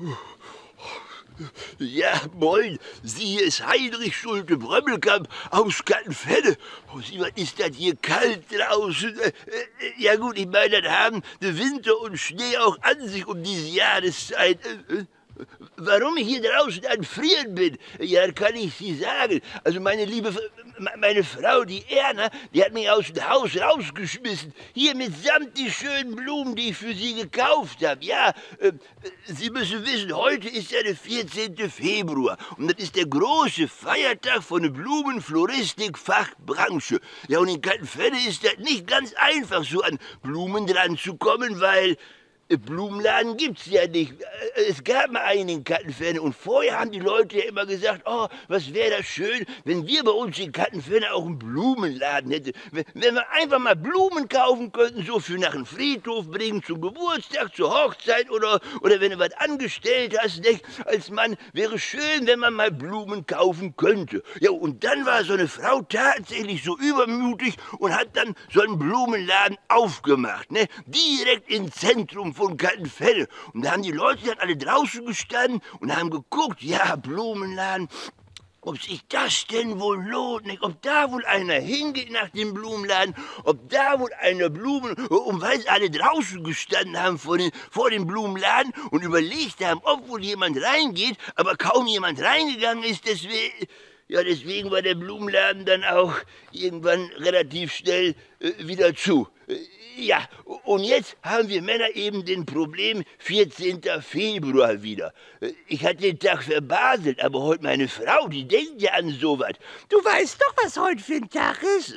Ja, moin, Sie, hier ist Heinrich Schulte-Brömmelkamp aus Kattenfenne. Oh, Sie, was ist das hier kalt draußen? Ja gut, ich meine, das haben der Winter und Schnee auch an sich um diese Jahreszeit. Warum ich hier draußen an Frieren bin, ja, kann ich Sie sagen. Also meine Frau, die Erna, die hat mich aus dem Haus rausgeschmissen. Hier mitsamt die schönen Blumen, die ich für Sie gekauft habe. Ja, Sie müssen wissen, heute ist ja der 14. Februar. Und das ist der große Feiertag von der Blumenfloristik-Fachbranche. Ja, und in Kattenfenne ist das nicht ganz einfach, so an Blumen dran zu kommen, weil Blumenladen gibt's ja nicht. Es gab mal einen in Kattenferne und vorher haben die Leute ja immer gesagt, oh, was wäre das schön, wenn wir bei uns in Kattenferne auch einen Blumenladen hätten. Wenn wir einfach mal Blumen kaufen könnten, so für nach dem Friedhof bringen, zum Geburtstag, zur Hochzeit oder wenn du was angestellt hast, nicht? Als Mann wäre schön, wenn man mal Blumen kaufen könnte. Ja, und dann war so eine Frau tatsächlich so übermütig und hat dann so einen Blumenladen aufgemacht, ne? Direkt im Zentrum von Kattenfenne. Und da haben die Leute dann alle draußen gestanden und haben geguckt, ja, Blumenladen, ob sich das denn wohl lohnt, nicht? Ob da wohl einer hingeht nach dem Blumenladen, ob da wohl einer Blumen, und weil sie alle draußen gestanden haben vor dem Blumenladen und überlegt haben, ob wohl jemand reingeht, aber kaum jemand reingegangen ist, deswegen war der Blumenladen dann auch irgendwann relativ schnell wieder zu. Ja, und jetzt haben wir Männer eben den Problem 14. Februar wieder. Ich hatte den Tag verbaselt, aber heute meine Frau, die denkt ja an sowas. Du weißt doch, was heute für ein Tag ist.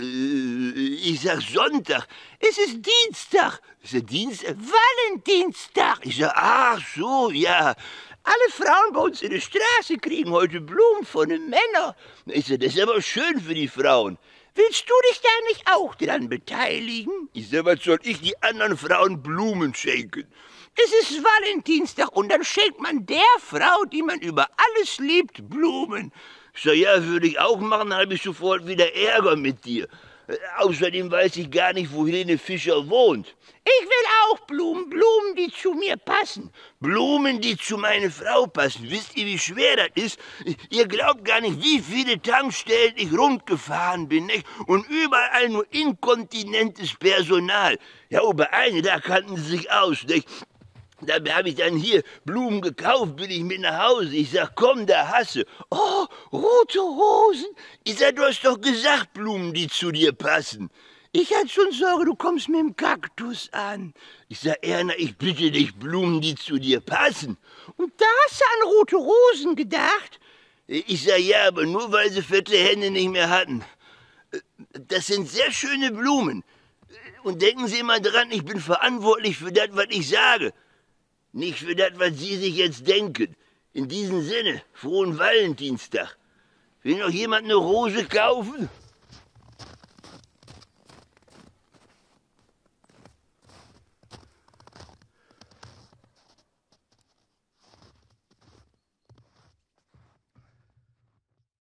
Ich sag Sonntag. Es ist Dienstag. Ist der Dienstag? Valentinstag. Ich sag, ach so, ja. Alle Frauen bei uns in der Straße kriegen heute Blumen von den Männern. Ich sag, das ist aber schön für die Frauen. Willst du dich da nicht auch dran beteiligen? Ich sag, was soll ich die anderen Frauen Blumen schenken? Es ist Valentinstag und dann schenkt man der Frau, die man über alles liebt, Blumen. Ich sag, ja, würde ich auch machen, dann habe ich sofort wieder Ärger mit dir. Außerdem weiß ich gar nicht, wo Helene Fischer wohnt. Ich will auch Blumen, die zu mir passen. Blumen, die zu meiner Frau passen. Wisst ihr, wie schwer das ist? Ihr glaubt gar nicht, wie viele Tankstellen ich rundgefahren bin, nicht? Und überall nur inkontinentes Personal. Ja, aber eine, da kannten sie sich aus, nicht? Da habe ich dann hier Blumen gekauft, bin ich mit nach Hause. Ich sag, komm, da hasse. Oh, rote Rosen. Ich sag, du hast doch gesagt, Blumen, die zu dir passen. Ich hatte schon Sorge, du kommst mit dem Kaktus an. Ich sag, Erna, ich bitte dich, Blumen, die zu dir passen. Und da hast du an rote Rosen gedacht? Ich sag, ja, aber nur weil sie fette Hände nicht mehr hatten. Das sind sehr schöne Blumen. Und denken Sie immer dran, ich bin verantwortlich für das, was ich sage. Nicht für das, was Sie sich jetzt denken. In diesem Sinne, frohen Valentinstag. Will noch jemand eine Rose kaufen?